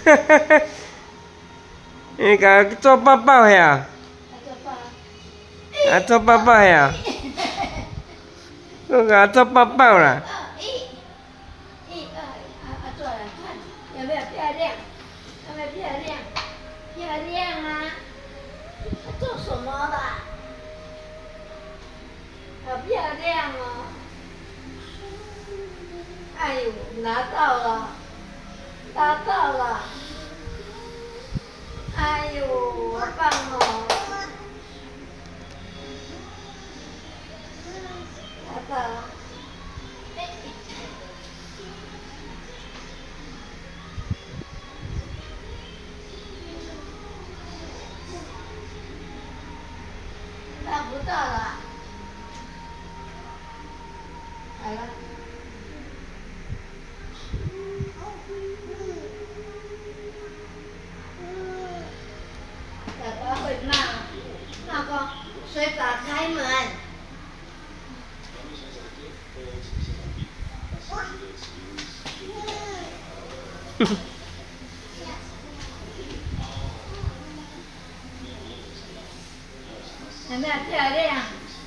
哈哈哈！你甲做爸爸呀？啊，做爸爸呀？我甲做爸爸啦。 做来看有没有漂亮？有没有漂亮？漂亮啊！做什么啦？好漂亮哦！哎呦，拿到了，拿到了！哎呦，好棒哦！拿到了。拿不到了，来了。爸爸会骂，老公，谁打开门？有没有漂亮？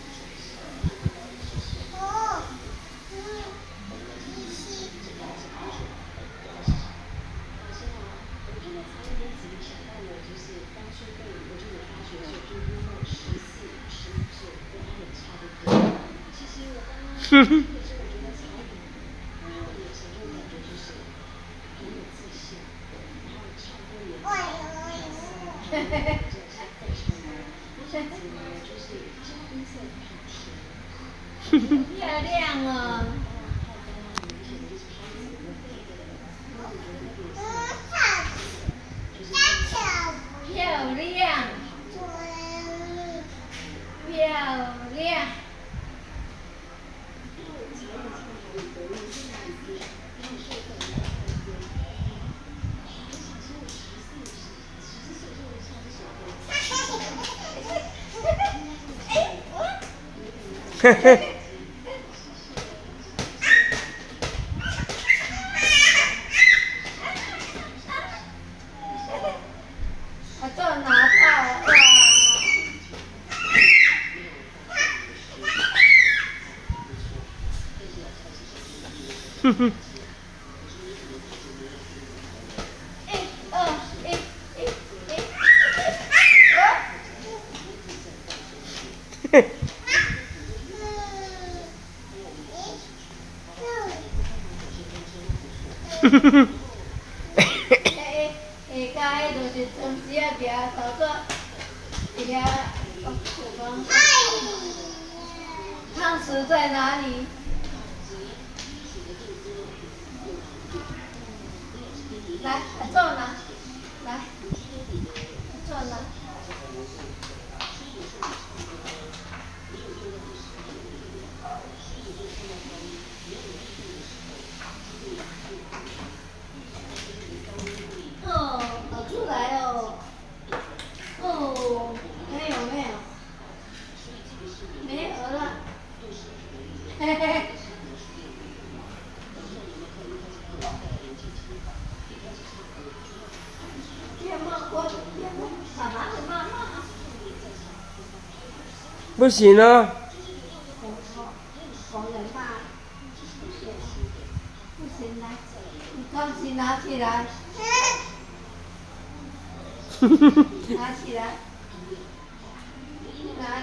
哼哼。 漂亮哦！漂亮，漂亮。 嘿嘿。 我就拿到了，哇！ 哼哼。嘿。哼哼哼。 下迄就是从时啊行，到做行，汤匙在哪里？来，坐拿，来，坐拿。哦，跑出来哦。哦，没有没有，没有了。嘿嘿。别骂我，别骂，爸爸会骂妈。 不行啊。 红人骂，不行，来，你东西拿起来。拿起来。